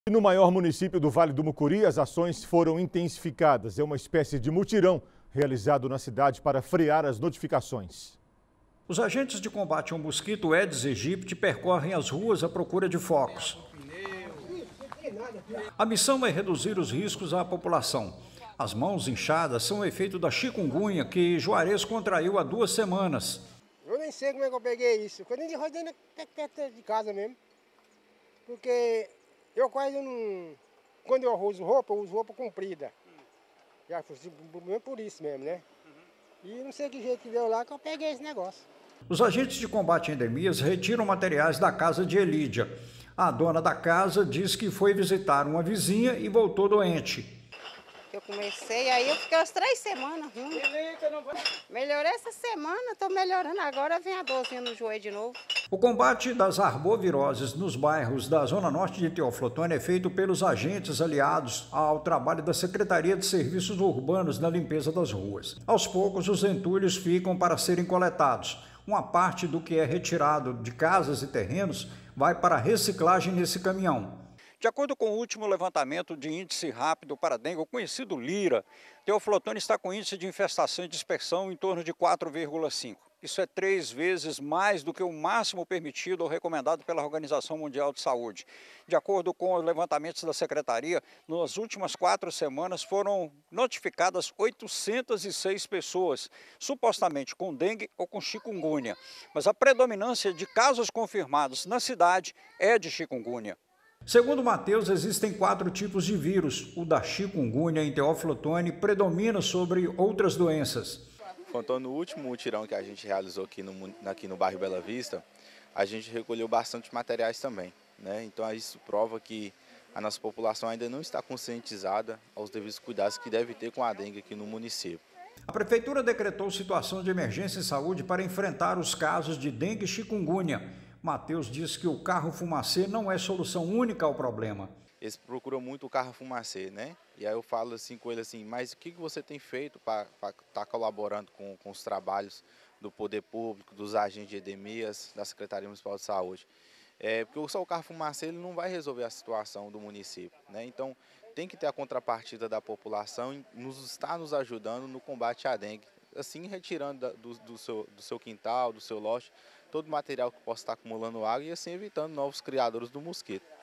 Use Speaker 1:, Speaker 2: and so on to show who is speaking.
Speaker 1: No maior município do Vale do Mucuri, as ações foram intensificadas. É uma espécie de mutirão realizado na cidade para frear as notificações.
Speaker 2: Os agentes de combate ao mosquito Aedes aegypti percorrem as ruas à procura de focos. A missão é reduzir os riscos à população. As mãos inchadas são o efeito da chikungunya que Juarez contraiu há 2 semanas.
Speaker 3: Eu nem sei como é que eu peguei isso. Quando eu rodando de casa mesmo. Porque eu quase não... Quando eu uso roupa comprida. Já por isso mesmo, né? E não sei que jeito que deu lá que eu peguei esse negócio.
Speaker 2: Os agentes de combate a endemias retiram materiais da casa de Elídia. A dona da casa diz que foi visitar uma vizinha e voltou doente.
Speaker 4: Eu comecei, aí eu fiquei umas 3 semanas ruim. Melhorei essa semana, estou melhorando. Agora vem a dorzinha no joelho de novo.
Speaker 2: O combate das arboviroses nos bairros da Zona Norte de Teoflotone é feito pelos agentes aliados ao trabalho da Secretaria de Serviços Urbanos na limpeza das ruas. Aos poucos, os entulhos ficam para serem coletados. Uma parte do que é retirado de casas e terrenos vai para a reciclagem nesse caminhão. De acordo com o último levantamento de índice rápido para dengue, o conhecido LIRA, Teoflotone está com índice de infestação e dispersão em torno de 4,5. Isso é 3 vezes mais do que o máximo permitido ou recomendado pela Organização Mundial de Saúde. De acordo com os levantamentos da Secretaria, nas últimas 4 semanas foram notificadas 806 pessoas, supostamente com dengue ou com chikungunya. Mas a predominância de casos confirmados na cidade é de chikungunya. Segundo Matheus, existem 4 tipos de vírus. O da chikungunya em Teoflotone predomina sobre outras doenças.
Speaker 5: Contando o último mutirão que a gente realizou aqui no bairro Bela Vista, a gente recolheu bastante materiais também, né? Então isso prova que a nossa população ainda não está conscientizada aos devidos cuidados que deve ter com a dengue aqui no município.
Speaker 2: A Prefeitura decretou situação de emergência em saúde para enfrentar os casos de dengue e chikungunya. Matheus disse que o carro fumacê não é solução única ao problema.
Speaker 5: Eles procuram muito o carro fumacê, né? E aí eu falo assim com ele assim, mas o que você tem feito para estar colaborando com os trabalhos do poder público, dos agentes de endemias, da Secretaria Municipal de Saúde? Porque só o carro fumacê ele não vai resolver a situação do município, né? Então tem que ter a contrapartida da população e está nos ajudando no combate à dengue. Assim, retirando do seu quintal, do seu lote, todo o material que possa estar acumulando água e assim evitando novos criadores do mosquito.